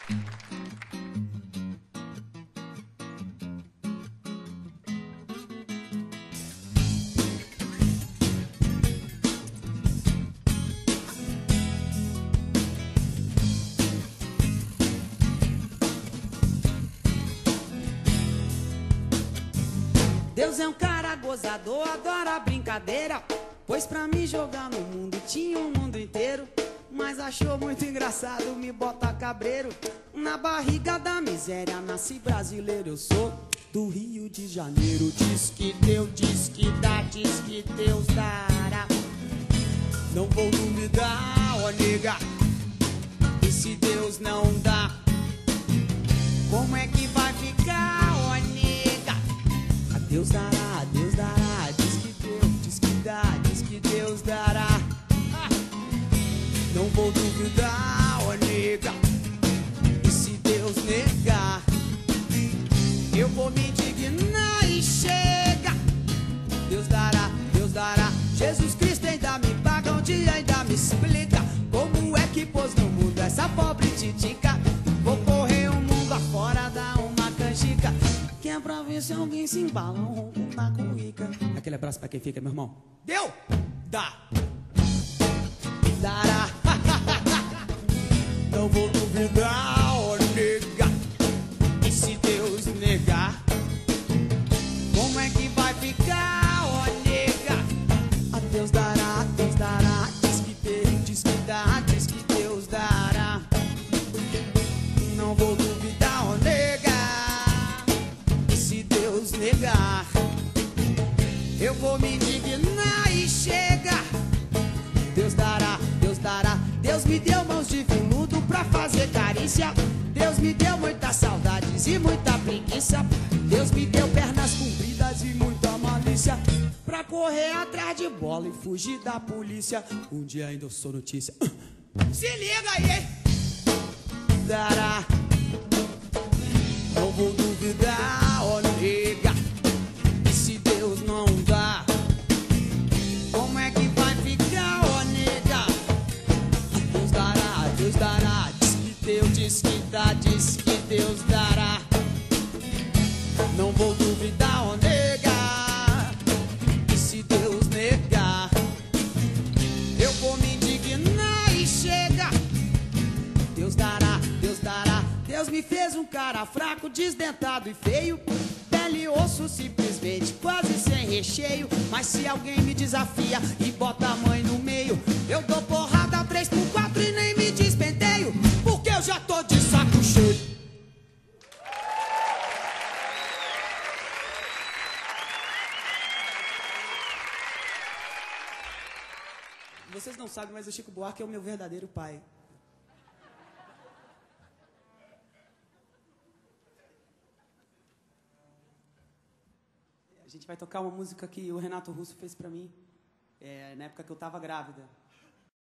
Deus é um cara gozador, adora brincadeira, pois pra me jogar no mundo tinha o mundo inteiro. Mas achou muito engraçado me botar cabreiro. Na barriga da miséria nasci brasileiro, eu sou do Rio de Janeiro. Diz que Deus, diz que dá, diz que Deus dará. Não vou duvidar, ó nega. E se Deus não dá, como é que vai ficar, ó nega? Deus dará, Deus dará, diz que Deus, diz que dá, diz que Deus dará. Não vou duvidar, ó nega. E se Deus negar, eu vou me indignar e chega. Deus dará, Deus dará. Jesus Cristo ainda me paga um dia, ainda me explica como é que pôs no mundo essa pobre titica. Vou correr o mundo afora, dar uma canjica, que é pra ver se alguém se embala, um ronco na cuíca. Aquele abraço pra quem fica, meu irmão. Deu? Dá. Dará. Não vou duvidar, ó nega. E se Deus negar, como é que vai ficar, ó nega? A Deus dará, Deus dará. Diz que Deus, diz que dá, diz que Deus dará. Não vou duvidar, ó nega. E se Deus negar, eu vou me indignar e chega. Deus dará, Deus dará. Deus me deu mãos de veludo pra fazer carícia. Deus me deu muitas saudades e muita preguiça. Deus me deu pernas compridas e muita malícia pra correr atrás de bola e fugir da polícia. Um dia ainda eu sou notícia. Se liga aí, hein? Dará. Não vou duvidar, ó nega. E se Deus não dá, como é que vai ficar, ó nega? Deus dará, Deus dará. Diz que Deus, diz que dá, diz que Deus dará. Não vou duvidar, ó nega. E se Deus negar, eu vou me indignar e chega. Deus dará, Deus dará. Deus me fez um cara fraco, desdentado e feio, pele e osso simplesmente, quase sem recheio. Mas se alguém me desafia e bota a mãe no meio, eu dou porrada 3x4 e nem me despenteio, porque eu já tô de saco cheio. Vocês não sabem, mas o Chico Buarque é o meu verdadeiro pai. A gente vai tocar uma música que o Renato Russo fez pra mim, na época que eu tava grávida.